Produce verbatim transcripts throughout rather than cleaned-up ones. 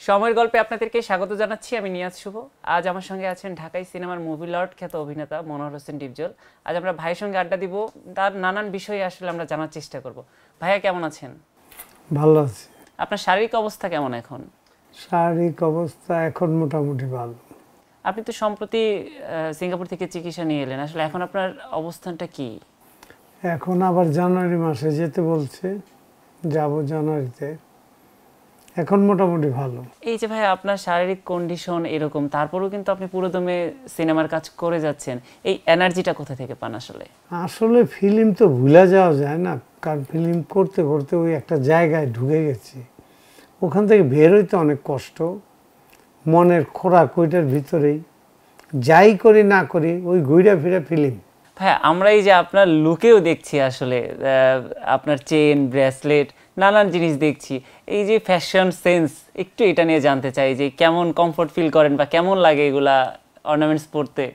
সময়ের গল্পে আপনাদেরকে স্বাগত জানাচ্ছি। আমি নিয়াজ শুভ। আজ আমার সঙ্গে আছেন ঢাকাই সিনেমার মুভি লর্ড খ্যাত অভিনেতা মনোয়ার হোসেন ডিপজল। আজ আমরা ভাইয়ের সঙ্গে আড্ডা দিব, তার নানান বিষয়ে আসলে আমরা জানার চেষ্টা করব। ভাইয়া কেমন আছেন? ভালো আছি। আপনার শারীরিক অবস্থা কেমন এখন? শারীরিক অবস্থা এখন মোটামুটি ভালো। আপনি তো সম্প্রতি সিঙ্গাপুর থেকে চিকিৎসা নিয়ে এলেন, আসলে এখন আপনার অবস্থানটা কি? এখন আবার জানুয়ারি মাসে যেতে বলছে, যাব জানুয়ারিতে। এখন মোটামুটি ভালো। এই যে ভাই আপনার শারীরিক কন্ডিশন এরকম, তারপরেও কিন্তু আপনি পুরোদমে সিনেমার কাজ করে যাচ্ছেন, এই এনার্জিটা কোথা থেকে পান আসলে? আসলে ফিল্ম তো ভুলে যাওয়া যায় না, কারণ ফিল্ম করতে করতে ওই একটা জায়গায় ঢুকে গেছি, ওখান থেকে বের হইতে অনেক কষ্ট। মনের খোরাক ওইটার ভিতরেই, যাই করি না করি ওই ঘুরে ফিরে ফিল্ম। হ্যাঁ, আমরা এই যে আপনার লুকেও দেখছি আসলে আপনার চেন, ব্রেসলেট, নানান জিনিস দেখছি। এই যে ফ্যাশন সেন্স, একটু এটা নিয়ে জানতে চাই যে কেমন কমফোর্ট ফিল করেন বা কেমন লাগে এগুলা অর্নামেন্টস পরতে?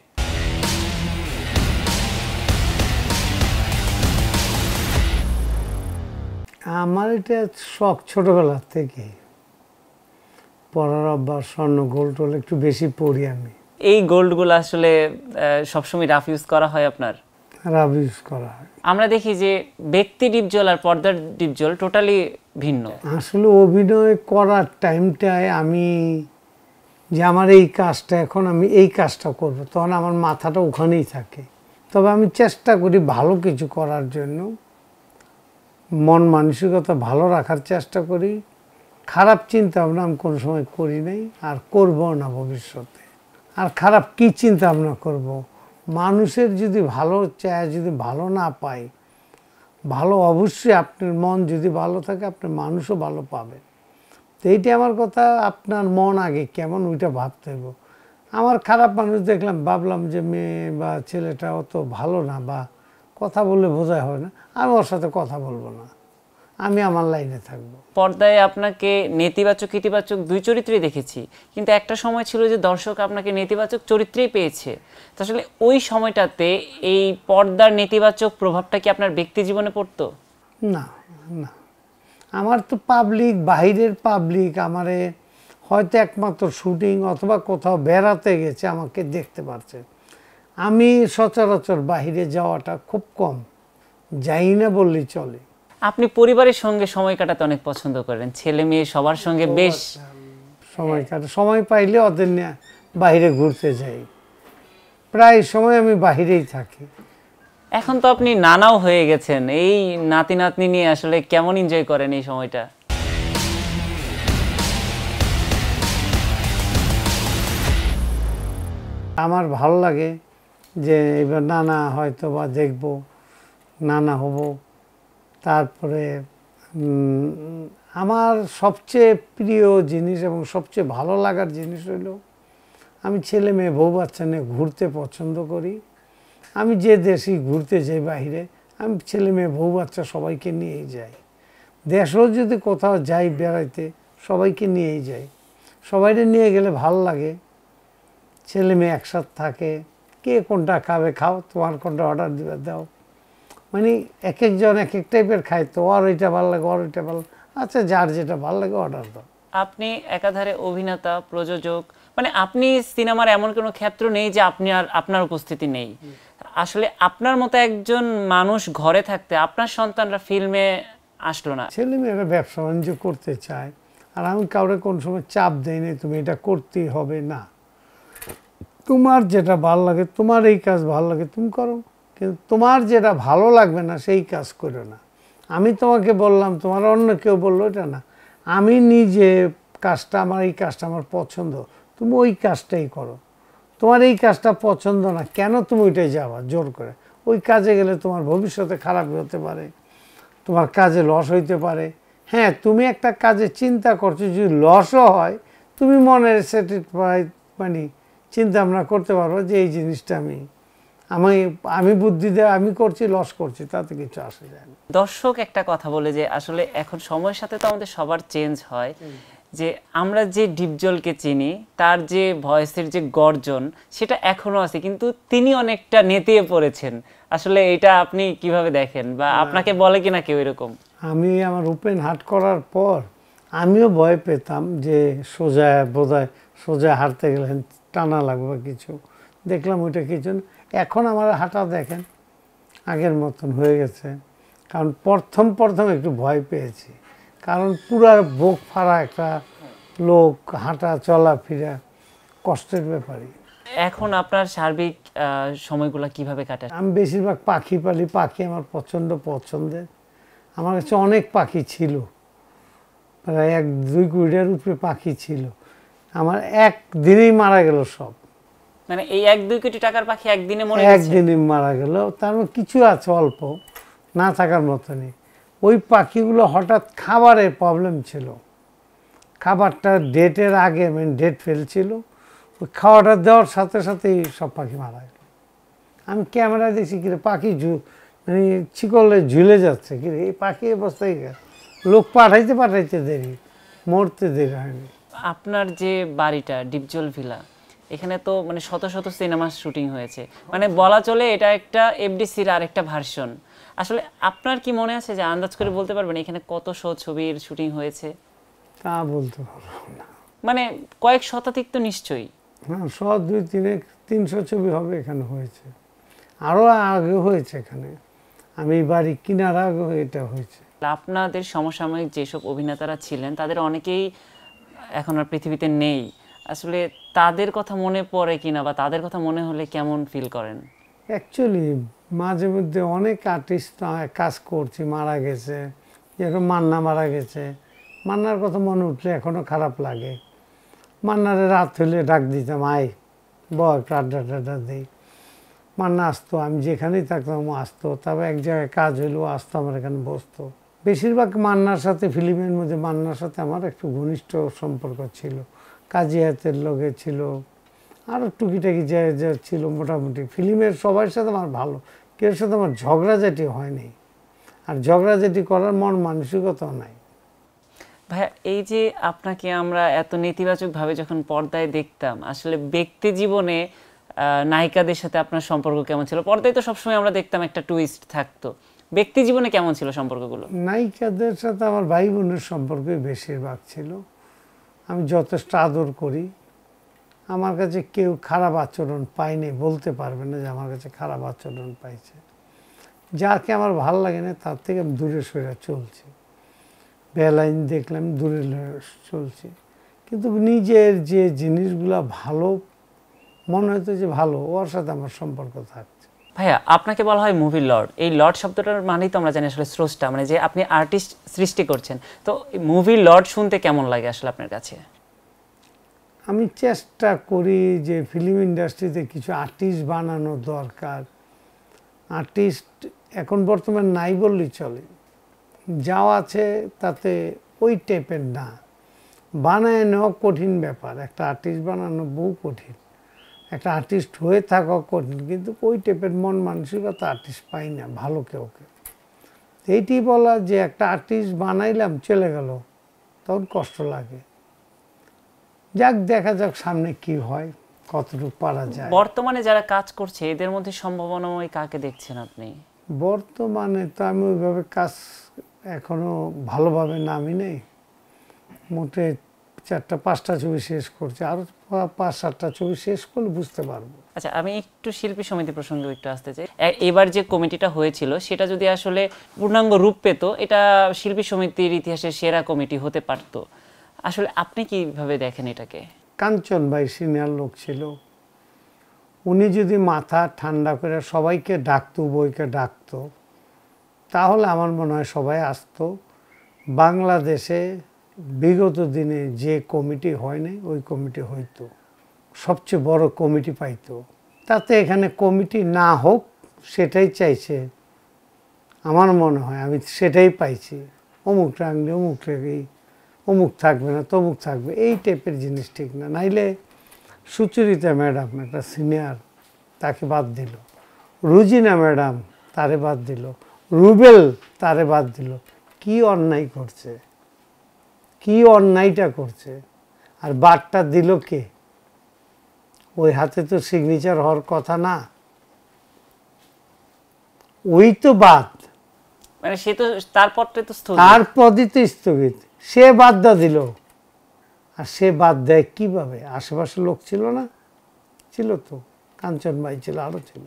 আমার এটা শখ ছোটবেলার থেকে, পরার অভ্যাস, স্বর্ণ গোল্ড টোল একটু বেশি পরি আমি। এই গোল্ডগুলো আসলে সবসময় রাফ ইউজ করা হয় আপনার? রাফ ইউজ করা হয়। আমরা দেখি যে ব্যক্তি ডিপজল আর পর্দার ডিপজল টোটালি ভিন্ন। আসলে অভিনয় করার টাইমটায় আমি যে আমার এই কাজটা, এখন আমি এই কাজটা করব, তখন আমার মাথাটা ওখানেই থাকে। তবে আমি চেষ্টা করি ভালো কিছু করার জন্য, মন মানসিকতা ভালো রাখার চেষ্টা করি। খারাপ চিন্তা ভাবনা আমি কোনো সময় করি নাই, আর করবো না ভবিষ্যতে। আর খারাপ কি চিন্তা ভাবনা করব? মানুষের যদি ভালো চায়, যদি ভালো না পায়, ভালো অবশ্যই আপনার মন যদি ভালো থাকে আপনার মানুষও ভালো পাবে। তো এইটা আমার কথা, আপনার মন আগে কেমন ওইটা ভাবতে হইব। আমার খারাপ মানুষ দেখলাম, ভাবলাম যে মেয়ে বা ছেলেটা অত ভালো না, বা কথা বললে বোঝাই হয় না, আমি ওর সাথে কথা বলবো না, আমি আমার লাইনে থাকবো। পর্দায় আপনাকে নেতিবাচক ইতিবাচক দুই চরিত্রেই দেখেছি, কিন্তু একটা সময় ছিল যে দর্শক আপনাকে নেতিবাচক চরিত্রেই পেয়েছে। তো আসলে ওই সময়টাতে এই পর্দার নেতিবাচক প্রভাবটা কি আপনার ব্যক্তি জীবনে পড়তো? না না, আমার তো পাবলিক, বাইরের পাবলিক আমারে হয়তো একমাত্র শুটিং অথবা কোথাও বেড়াতে গেছে আমাকে দেখতে পারছে। আমি সচরাচর বাইরে যাওয়াটা খুব কম, যাই না বললেই চলে। আপনি পরিবারের সঙ্গে সময় কাটাতে অনেক পছন্দ করেন, ছেলে মেয়ে সবার সঙ্গে বেশ সময় কাটা, সময় পাইলে ওদের নিয়ে বাইরে ঘুরতে যাই, প্রায় সময় আমি বাইরেই থাকি। এখন তো আপনি নানাও হয়ে গেছেন, এই নাতি নাতনি নিয়ে আসলে কেমন এনজয় করেন এই সময়টা? আমার ভালো লাগে যে এবার নানা হয়তো বা দেখবো, নানা হব। তারপরে আমার সবচেয়ে প্রিয় জিনিস এবং সবচেয়ে ভালো লাগার জিনিস হলো, আমি ছেলে মেয়ে বউ বাচ্চা নিয়ে ঘুরতে পছন্দ করি। আমি যে দেশে ঘুরতে যাই বাইরে, আমি ছেলে মেয়ে বউ বাচ্চা সবাইকে নিয়েই যাই। দেশেও যদি কোথাও যাই বেড়াইতে, সবাইকে নিয়েই যাই। সবাইকে নিয়ে গেলে ভালো লাগে, ছেলে মেয়ে একসাথে থাকে, কে কোনটা খাবে খাও, তোমার কোনটা অর্ডার দিবে দাও। মানে এক একজন এক এক টাইপের খায়, তো আর ওইটা ভালো লাগে, আর ওইটা ভালো, আচ্ছা যার যেটা ভালো লাগে অর্ডার দাও। আপনি একাধারে অভিনেতা, প্রযোজক, মানে আপনি সিনেমার এমন কোনো ক্ষেত্র নেই যে আপনি আর আপনার উপস্থিতি নেই। আসলে আপনার মতো একজন মানুষ ঘরে থাকতে আপনার সন্তানরা ফিল্মে আসলো না। ছেলে মেয়েরা ব্যবসা বাণিজ্য করতে চায়, আর আমি কাউরে কোন সময় চাপ দেই না তুমি এটা করতেই হবে না, তোমার যেটা ভালো লাগে, তোমার এই কাজ ভালো লাগে তুমি করো, কিন্তু তোমার যেটা ভালো লাগবে না সেই কাজ করো না। আমি তোমাকে বললাম, তোমার অন্য কেউ বললো, এটা না। আমি নিজে কাজটা, আমার এই কাজটা আমার পছন্দ, তুমি ওই কাজটাই করো। তোমার এই কাজটা পছন্দ না, কেন তুমি ওইটাই যাবা জোর করে? ওই কাজে গেলে তোমার ভবিষ্যতে খারাপ হতে পারে, তোমার কাজে লস হইতে পারে। হ্যাঁ, তুমি একটা কাজে চিন্তা করছো, যদি লসও হয় তুমি মনের স্যাটিসফাই মানে চিন্তা ভাবনা করতে পারবো যে এই জিনিসটা আমি আমি আমি বুদ্ধি দিয়ে আমি করছি, লস করছি, তাতে কিছু আসে যায় না। দর্শক একটা কথা বলে যে আসলে এখন সময়ের সাথে তো আমাদের সবার চেঞ্জ হয়, যে আমরা যে ডিপজলকে চিনি তার যে ভয়েসের যে গর্জন সেটা এখনো আছে, কিন্তু তিনি অনেকটা নেতিয়ে পড়েছেন। আসলে এটা আপনি কিভাবে দেখেন, বা আপনাকে বলে কিনা কেউ এরকম? আমি আমার ওপেন হার্ট করার পর আমিও ভয় পেতাম যে সোজা বোধহয় সোজা হাঁটতে গেলে টানা লাগবে কিছু, দেখলাম ওইটা কিছু না। এখন আমার হাঁটা দেখেন আগের মতন হয়ে গেছে, কারণ প্রথম প্রথম একটু ভয় পেয়েছি, কারণ পুরা বুক ফাড়া একটা লোক, হাঁটা চলাফেরা কষ্টের ব্যাপারই। এখন আপনার সার্বিক সময়গুলো কিভাবে কাটায়? আমি বেশিরভাগ পাখি পালি, পাখি আমার প্রচণ্ড পছন্দের। আমার কাছে অনেক পাখি ছিল, প্রায় এক দুই কুড়িটার উপরে পাখি ছিল, আমার একদিনেই মারা গেল সব। মানে এই এক দুই কোটি টাকার পাখি একদিনে মরে গেছে? একদিনে মারা গেল। তার মধ্যে কিছু আছে অল্প, না থাকার মতনই। ওই পাখিগুলো হঠাৎ খাবারের প্রবলেম ছিল, খাবারটা ডেটের আগে মানে ডেট ফেলছিল, ওই খাওয়াটা দেওয়ার সাথে সাথেই সব পাখি মারা গেল। আমি ক্যামেরা দেখছি কিরে পাখি ঝু মানে চিকলে ঝুলে যাচ্ছে, কিরে এই পাখি অবস্থায় লোক পাঠাইতে পাঠাইতে দেরি, মরতে দেরি হয়নি। আপনার যে বাড়িটা ডিপজল ভিলা, এখানে তো মানে শত শত সিনেমা শুটিং হয়েছে, মানে বলা চলে এটা একটা এফডিসির আর একটা ভার্সন। আসলে আপনার কি মনে আছে যে আন্দাজ করে বলতে পারবেন এখানে কত শো ছবির শুটিং হয়েছে? তা বলতে পারবো না, মানে কয়েক শতাধিক তো নিশ্চয়ই। হ্যাঁ শ দুই তিনে তিনশো ছবি হবে এখানে হয়েছে, আরও আগে হয়েছে এখানে, আমি বাড়ি কিনার আগে এটা হয়েছে। আপনাদের সমসাময়িক যেসব অভিনেতারা ছিলেন তাদের অনেকেই এখন আর পৃথিবীতে নেই, আসলে তাদের কথা মনে পড়ে কিনা বা তাদের কথা মনে হলে কেমন ফিল করেন? অ্যাকচুয়ালি মাঝে মধ্যে অনেক আর্টিস্ট কাজ করছি মারা গেছে, যেরকম মান্না মারা গেছে, মান্নার কথা মনে উঠলে এখনও খারাপ লাগে। মান্নারে রাত হলে ডাক দিতাম, আয় ব একটু আড্ডা টাড্ডা দিই। মান্না আসতো, আমি যেখানেই থাকতাম ও আসতো, তবে এক জায়গায় কাজ হইলেও আসতো, আমার এখানে বসতো। বেশিরভাগ মান্নার সাথে, ফিল্মের মধ্যে মান্নার সাথে আমার একটু ঘনিষ্ঠ সম্পর্ক ছিল, কাজী হাতের লগে ছিল, আরও টুকিটাকি যা যা ছিল মোটামুটি। ফিল্মের সবার সাথে আমার ভালো, কেউ সাথে আমার ঝগড়াঝাটি হয়নি, আর ঝগড়াঝাটি করার মন মানসিকতাও নাই। ভাইয়া, এই যে আপনাকে আমরা এত নেতিবাচকভাবে যখন পর্দায় দেখতাম, আসলে ব্যক্তি জীবনে নায়িকাদের সাথে আপনার সম্পর্ক কেমন ছিল? পর্দায় তো সবসময় আমরা দেখতাম একটা টুইস্ট থাকতো, ব্যক্তি জীবনে কেমন ছিল সম্পর্কগুলো? নায়িকাদের সাথে আমার ভাই বোনের সম্পর্কই বেশিরভাগ ছিল, আমি যথেষ্ট আদর করি। আমার কাছে কেউ খারাপ আচরণ পায়নি, বলতে পারবে না যে আমার কাছে খারাপ আচরণ পাইছে। যাকে আমার ভাল লাগে না তার থেকে আমি দূরে সরে চলছি, বেলাইন দেখলাম দূরে চলছি, কিন্তু নিজের যে জিনিসগুলো ভালো মনে হতো যে ভালো, ওর সাথে আমার সম্পর্ক থাকছে। ভাইয়া, আপনাকে বলা হয় মুভি লর্ড। এই লর্ড শব্দটার মানেই তো আমরা জানি আসলে স্রষ্টা, মানে যে আপনি আর্টিস্ট সৃষ্টি করছেন। তো মুভি লর্ড শুনতে কেমন লাগে আসলে আপনার কাছে? আমি চেষ্টা করি যে ফিল্ম ইন্ডাস্ট্রিতে কিছু আর্টিস্ট বানানো দরকার। আর্টিস্ট এখন বর্তমান নাই বললেই চলে, যাও আছে তাতে ওই টাইপের না, বানায় নেওয়া কঠিন ব্যাপার। একটা আর্টিস্ট বানানো বহু কঠিন, একটা আর্টিস্ট হয়ে থাকা কঠিন, কিন্তু ওই টাইপের মন মানসিকতা আর্টিস্ট পাই না ভালো কেউ কেউ। এইটি বলা যে একটা আর্টিস্ট বানাইলাম চলে গেল, তখন কষ্ট লাগে। যাক, দেখা যাক সামনে কি হয়, কতটুকু পারা যায়। বর্তমানে যারা কাজ করছে এদের মধ্যে সম্ভাবনাময় কাকে দেখছেন আপনি? বর্তমানে তো আমি ওইভাবে কাজ এখনো ভালোভাবে নামি নেই, মোটে চারটা পাঁচটা ছবি শেষ করছে, আরো পাঁচ সাতটা ছবি শেষ করলে বুঝতে পারবো। আচ্ছা, আমি একটু শিল্পী সমিতি প্রসঙ্গে একটু আসতে চাই। এবার যে কমিটিটা হয়েছিল সেটা যদি আসলে পূর্ণাঙ্গ রূপ পেত, এটা শিল্পী সমিতির ইতিহাসে সেরা কমিটি হতে পারত। আসলে আপনি কিভাবে দেখেন এটাকে? কাঞ্চন ভাই সিনিয়র লোক ছিল, উনি যদি মাথা ঠান্ডা করে সবাইকে ডাকতো, বইকে ডাকতো, তাহলে আমার মনে হয় সবাই আসতো। বাংলাদেশে বিগত দিনে যে কমিটি হয় নাই ওই কমিটি হইতো, সবচেয়ে বড় কমিটি পাইতো। তাতে এখানে কমিটি না হোক সেটাই চাইছে আমার মনে হয়, আমি সেটাই পাইছি। অমুক রাখলে অমুক রেখেই অমুক থাকবে না, তমুক থাকবে, এই টাইপের জিনিস ঠিক না। নাইলে সুচরিতা ম্যাডাম একটা সিনিয়র, তাকে বাদ দিল, রুজিনা ম্যাডাম তারে বাদ দিল, রুবেল তারে বাদ দিল। কি অন্যায় করছে, কি অন্যায়টা করছে? আর বাদটা দিল কে? ওই হাতে তো সিগনেচার হওয়ার কথা না, ওই তো বাদ, মানে সে তো তার পদটা তো স্থগিত, তার পদই তো স্থগিত। সে বাদ্যা দিল, আর সে বাদ দেয় কীভাবে? আশেপাশে লোক ছিল না? ছিল তো, কাঞ্চন ভাই ছিল, আরও ছিল,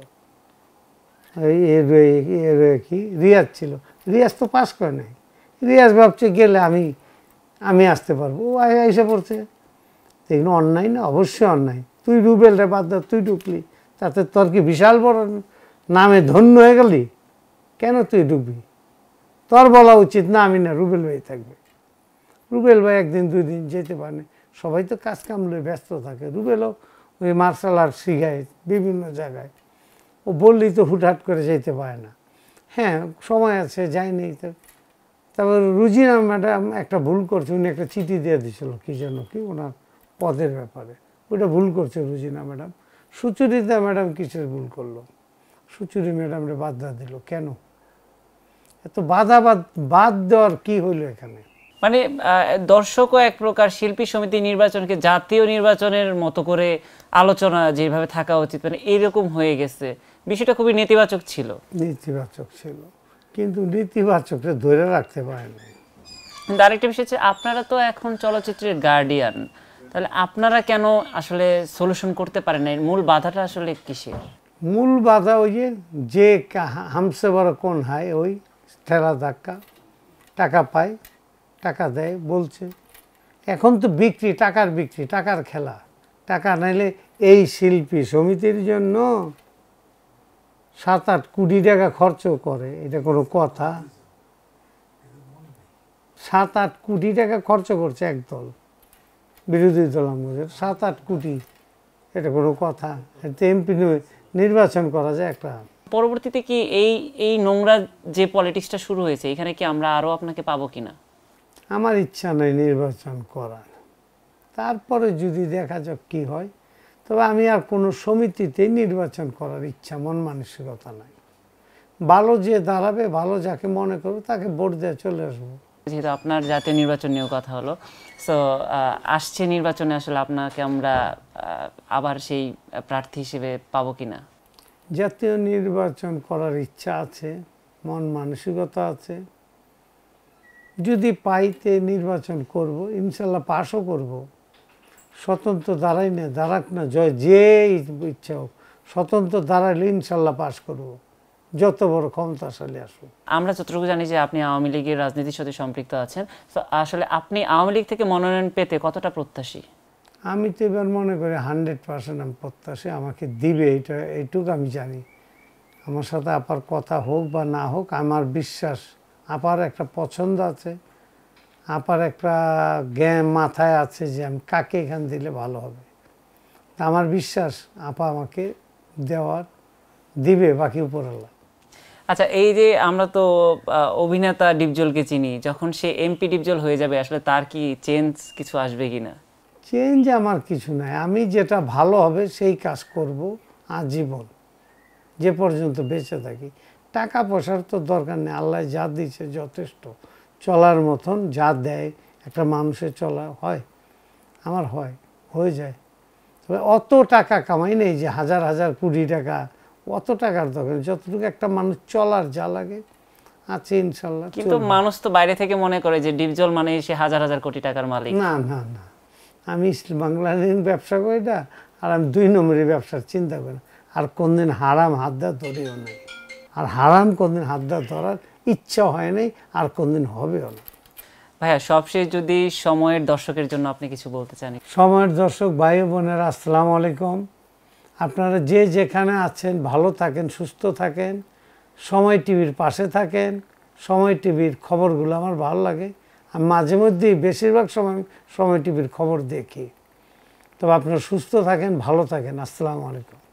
এর কি রিয়াজ ছিল। রিয়াজ তো পাস করে নাই। রিয়াজ ভাবছে গেলে আমি আমি আসতে পারবো, ও এসে পড়ছে। এগুলো অন্যায় না? অবশ্যই অন্যায়। তুই রুবেল রে বাদ দা, তুই ঢুকলি, তাতে তোর কি বিশাল বড় নামে ধন্য হয়ে গেলি? কেন তুই ঢুকবি? তোর বলা উচিত না আমি না, রুবেল ভাই থাকবে। রুবেল ভাই একদিন দুই দিন যেতে পারে, সবাই তো কাজ কাম লয়ে ব্যস্ত থাকে। রুবেলও ওই মার্শাল আর্ট শিখায় বিভিন্ন জায়গায়, ও বললেই তো হুটহাট করে যেতে পারে না। হ্যাঁ, সময় আছে, যায়নি। তো তারপর রুজিনা ম্যাডাম একটা ভুল করছে, উনি একটা চিঠি দিয়ে দিয়েছিল কী যেন কি ওনার পদের ব্যাপারে, ওইটা ভুল করছে রুজিনা ম্যাডাম। সুচরিতা ম্যাডাম কিসের ভুল করলো? সুচরি ম্যাডামরে বাদ দেওয়া দিল কেন? এত বাধা বাদ বাদ দেওয়ার কি হইলো এখানে? মানে দর্শকও এক প্রকার শিল্পী সমিতি নির্বাচনকে জাতীয় নির্বাচনের মতো করে আলোচনা যেভাবে থাকা উচিত, মানে এরকম হয়ে গেছে। বিষয়টা খুবই নেতিবাচক ছিল। নেতিবাচক ছিল, কিন্তু নেতিবাচকটা ধরে রাখতে পারে না। কিন্তু আরেকটা বিষয় হচ্ছে, আপনারা তো এখন চলচ্চিত্রের গার্ডিয়ান, তাহলে আপনারা কেন আসলে সলিউশন করতে পারেন না? এর মূল বাধাটা আসলে কিসের? মূল বাধা ওই যে যে হামসে বড় কোন হয়, ওই ঠেলা ধাক্কা, টাকা পায়, টাকা দেয় বলছে। এখন তো বিক্রি, টাকার বিক্রি, টাকার খেলা। টাকা নাইলে এই শিল্পী সমিতির জন্য সাত আট কোটি টাকা খরচ করে, এটা কোনো কথা? সাত আট কোটি টাকা খরচ করছে একদল, বিরোধী দল আমাদের, সাত আট কোটি, এটা কোনো কথা? এতে এমপি নির্বাচন করা যায় একটা? পরবর্তীতে কি এই এই নোংরা যে পলিটিক্সটা শুরু হয়েছে, এখানে কি আমরা আরও আপনাকে পাবো কিনা? আমার ইচ্ছা নেই নির্বাচন করার। তারপরে যদি দেখা যাক কি হয়, তবে আমি আর কোনো সমিতিতেই নির্বাচন করার ইচ্ছা, মন মানসিকতা নাই। ভালো যে দাঁড়াবে, ভালো যাকে মনে করবে তাকে ভোট দিয়ে চলে আসবো। যেহেতু আপনার জাতীয় নির্বাচন নিয়েও কথা হলো, সো আসছে নির্বাচনে আসলে আপনাকে আমরা আবার সেই প্রার্থী হিসেবে পাবো কিনা? জাতীয় নির্বাচন করার ইচ্ছা আছে, মন মানসিকতা আছে। যদি পাইতে নির্বাচন করব, ইনশাল্লাহ পাশও করব। স্বতন্ত্র দাঁড়াই না, দাঁড়াক না, জয় যে ইচ্ছা হোক, স্বতন্ত্র দাঁড়াইলে ইনশাল্লাহ পাশ করব, যত বড় ক্ষমতাশালী আসুক। আমরা যতটুকু জানি যে আপনি আওয়ামী লীগের রাজনীতির সাথে সম্পৃক্ত আছেন, তো আসলে আপনি আওয়ামী লীগ থেকে মনোনয়ন পেতে কতটা প্রত্যাশী? আমি তো এবার মনে করি হান্ড্রেড পার্সেন্ট আমি প্রত্যাশী আমাকে দিবে, এটা এইটুকু আমি জানি। আমার সাথে আপার কথা হোক বা না হোক, আমার বিশ্বাস আপার একটা পছন্দ আছে, আপার একটা জ্ঞান মাথায় আছে যে আমি কাকে এখান দিলে ভালো হবে। আমার বিশ্বাস আপা আমাকে দেওয়ার দিবে, বাকি উপরওয়ালা। আচ্ছা, এই যে আমরা তো অভিনেতা ডিপজলকে চিনি, যখন সে এমপি ডিপজল হয়ে যাবে, আসলে তার কি চেঞ্জ কিছু আসবে কিনা? চেঞ্জ আমার কিছু নাই, আমি যেটা ভালো হবে সেই কাজ করব আজীবন, যে পর্যন্ত বেঁচে থাকি। টাকা পয়সার তো দরকার নেই, আল্লাহ যা দিয়েছে যথেষ্ট। চলার মতন যা দেয় একটা মানুষের চলা হয়, আমার হয়, হয়ে যায়। তবে অত টাকা কামাই নেই যে হাজার হাজার কোটি টাকা, অত টাকার দরকার। যতটুকু একটা মানুষ চলার যা লাগে আছে ইনশাল্লাহ। কিন্তু মানুষ তো বাইরে থেকে মনে করে যে ডিপজল মানে সে হাজার হাজার কোটি টাকার মালিক। না না না, আমি বাংলাদেশ ব্যবসা করি না, আর আমি দুই নম্বরের ব্যবসার চিন্তা করি না। আর কোনদিন হারাম হাত দেওয়া ধরেও নেই, আর হারাম কোনদিন হাত দেওয়া ধরার ইচ্ছা হয় নাই, আর কোনদিন হবেও না। ভাইয়া, সবশেষ যদি সময়ের দর্শকের জন্য আপনি কিছু বলতে চান? সময়ের দর্শক ভাই বোনেরা, আসসালামু আলাইকুম। আপনারা যে যেখানে আছেন ভালো থাকেন, সুস্থ থাকেন, সময় টিভির পাশে থাকেন। সময় টিভির খবরগুলো আমার ভালো লাগে, আমি মাঝে মধ্যেই বেশিরভাগ সময় সময় টিভির খবর দেখি। তবে আপনারা সুস্থ থাকেন, ভালো থাকেন। আসসালামু আলাইকুম।